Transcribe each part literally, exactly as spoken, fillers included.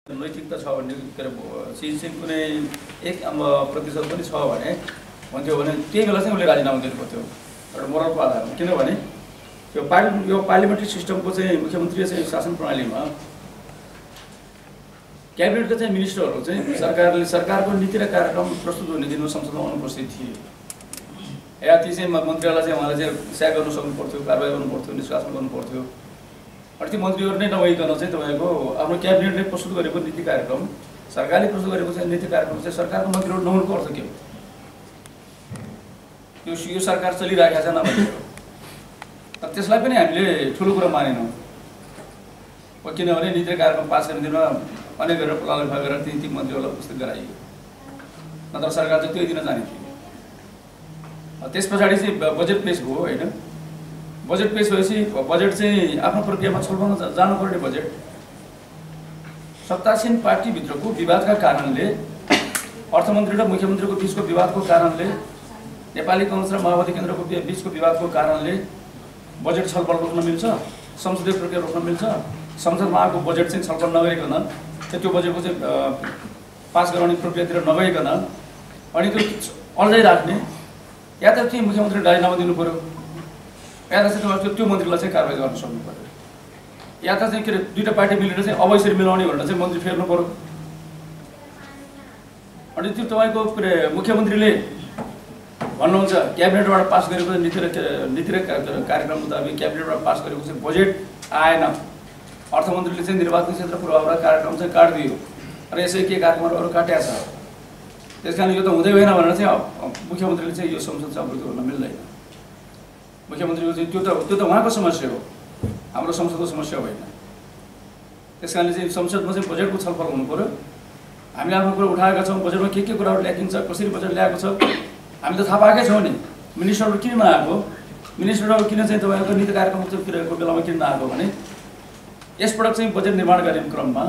नैतिकता छ भन्ने के अरे चिज चाहिँ कुनै एक प्रतिशत पनि छ भने भन्थ्यो भने त्यही बेला चाहिँ उसले राजीनामा दिनु पर्थ्यो एउटा मोरलको आधारमा। किनभने यो पार्लिमेन्ट यो पार्लिमेन्ट्री सिस्टमको चाहिँ मुख्यमन्त्री चाहिँ शासन प्रणालीमा क्याबिनेटका चाहिँ मिनिस्टरहरू चाहिँ सरकारले सरकारको नीति र कार्यक्रम प्रस्तुत हुने दिनमा संसदमा अनुपस्थित थिए। या ती चाहिँ मन्त्रीहरूलाई चाहिँ उहाँले चाहिँ स्याक गर्नु सक्नु पर्थ्यो, कारबाही गर्नु पर्थ्यो, निष्कासन गर्नु पर्थ्यो। अनि ती मन्त्रीहरू नै नभइकन चाहिँ तपाईँको आफ्नो क्याबिनेटले प्रस्तुत गरेको नीति कार्यक्रम, सरकारले प्रस्तुत गरेको चाहिँ नीति कार्यक्रम चाहिँ सरकारको मन्त्रीहरू नहुनुको अर्थ के हो? यो यो सरकार चलिरहेको छ नभनेको। तर त्यसलाई पनि हामीले ठुलो कुरा मानेनौँ। किनभने नीति कार्यक्रम पास गर्ने दिनमा अनेक गरेर प्रलाप गरेर ती ती मन्त्रीहरूलाई उपस्थित गराइयो, नत्र सरकार चाहिँ त्यही दिन जाने थियो। त्यस पछाडि चाहिँ बजेट पेश भयो होइन। बजेट पेश भएपछि बजेट चाहिँ आफ्नो प्रक्रियामा छलफल जानुपर्ने बजेट सत्तासीन पार्टीभित्रको विवादका कारणले, अर्थमन्त्री र मुख्यमन्त्रीको बिचको विवादको कारणले, नेपाली कांग्रेस र माओवादी केन्द्रको बिचको विवादको कारणले बजेट छलफल रोक्न मिल्छ, संसदीय प्रक्रिया रोक्न मिल्छ। संसदमा आएको बजेट चाहिँ छलफल नगरिकन त्यो बजेटको चाहिँ पास गराउने प्रक्रियातिर नगइकन अनि त्यो अल्झै राख्ने, या त चाहिँ मुख्यमन्त्री राजीनामा दिनु पर्यो, या त चाहिँ त्यो मन्त्रीलाई चाहिँ कारबाही गर्न सक्नु पर्यो, या त चाहिँ के अरे दुईवटा पार्टी मिलेर चाहिँ अब यसरी मिलाउने भनेर चाहिँ मन्त्री फेर्नु पर्यो। अनि त्यो तपाईँको के अरे मुख्यमन्त्रीले भन्नुहुन्छ क्याबिनेटबाट पास गरेको नीति र नीति र कार्यक्रम मुताबिक क्याबिनेटबाट पास गरेको चाहिँ बजेट आएन, अर्थमन्त्रीले चाहिँ निर्वाचन क्षेत्र पूर्वाधार कार्यक्रम चाहिँ काटिदियो र यसै के कार्यक्रमहरू अरू काटेको छ। त्यस कारण यो त हुँदै होइन भनेर चाहिँ मुख्यमन्त्रीले चाहिँ यो संसद चाहिँ अवरुद्ध गर्न मिल्दैन। मुख्यमन्त्रीको चाहिँ त्यो त त्यो त उहाँको समस्या हो, हाम्रो संसदको समस्या होइन। त्यस कारणले चाहिँ संसदमा चाहिँ बजेटको छलफल हुनु पऱ्यो। हामीले आफ्नो कुरा उठाएका छौँ, बजेटमा के के कुराहरू ल्याकिङ छ, कसरी बजेट ल्याएको छ हामी त थाहा पाएकै छौँ नि। मिनिस्टरहरू किन नआएको, मिनिस्टरहरू किन चाहिँ तपाईँको नीति कार्यक्रम को बेलामा किन नआएको भने यसपटक चाहिँ बजेट निर्माण गर्ने क्रममा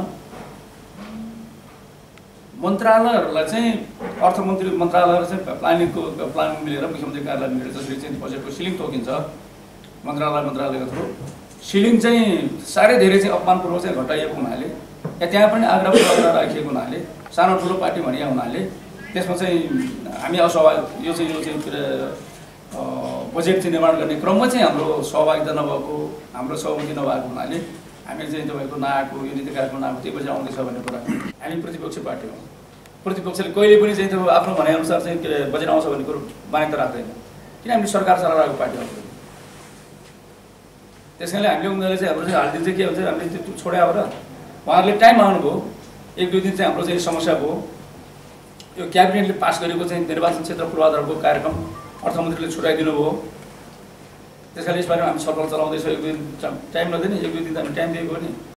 मन्त्रालयहरूलाई चाहिँ अर्थमन्त्री मन्त्रालय चाहिँ प्लानिङको प्लानिङ मिलेर मुख्यमन्त्री कार्यालय मिलेर जसरी चाहिँ बजेटको सिलिङ तोकिन्छ मन्त्रालय मन्त्रालयको थ्रु, सिलिङ चाहिँ साह्रै धेरै चाहिँ अपमानपूर्वक चाहिँ घटाइएको हुनाले या त्यहाँ पनि आग्रह पूर्वक राखिएको हुनाले, सानो ठुलो पार्टी भनिया हुनाले त्यसमा चाहिँ हामी असहभागी, यो चाहिँ यो चाहिँ के अरे बजेट चाहिँ निर्माण गर्ने क्रममा चाहिँ हाम्रो सहभागिता नभएको, हाम्रो सहमति नभएको हुनाले हामी चाहिँ तपाईँको नआएको, यो नीति कार्यक्रम नआएको, त्यो बजेट आउँदैछ भन्ने कुरा। हामी प्रतिपक्ष पार्टी हौँ, प्रतिपक्षले कहिले पनि चाहिँ त्यो आफ्नो भनाइअनुसार चाहिँ के अरे बजेट आउँछ भन्ने कुरो मान्यता राख्दैन, किन हामी सरकार चलाइरहेको पार्टी हो। त्यस कारणले हामीले उनीहरूले चाहिँ हाम्रो चाहिँ हालिदिन्छ के हुन्छ हामीले त्यो छोड्या हो र उहाँहरूले टाइम आउनुभयो, एक दुई दिन चाहिँ हाम्रो चाहिँ समस्या भयो। यो क्याबिनेटले पास गरेको चाहिँ निर्वाचन क्षेत्र पूर्वाधारको कार्यक्रम अर्थमन्त्रीले छुट्याइदिनु भयो। त्यस कारणले यसबारेमा हामी छलफल चलाउँदैछौँ। एक दुई दिन टाइम नदिने, एक दुई दिन हामी टाइम दिएको हो नि।